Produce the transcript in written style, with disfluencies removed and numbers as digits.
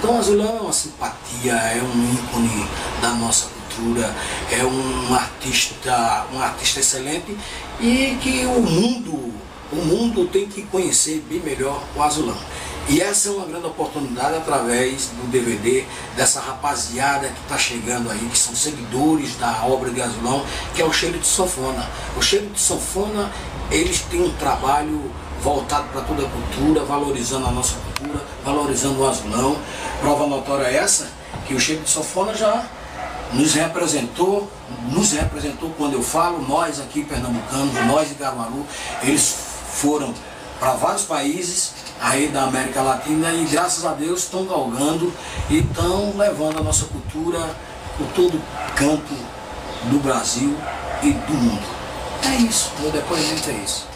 Então Azulão é uma simpatia, é um ícone da nossa cultura, é um artista excelente e que o mundo tem que conhecer bem melhor o Azulão. E essa é uma grande oportunidade através do DVD dessa rapaziada que está chegando aí, que são seguidores da obra de Azulão, que é o Cheiro de Sanfona. O Cheiro de Sanfona, eles têm um trabalho voltado para toda a cultura, valorizando a nossa cultura, valorizando o Azulão. Prova notória é essa, que o Cheiro de Sanfona já nos representou quando eu falo, nós aqui pernambucanos, nós de Caruaru, eles foram para vários países aí da América Latina e graças a Deus estão galgando e estão levando a nossa cultura por todo canto do Brasil e do mundo. É isso, meu depoimento é isso.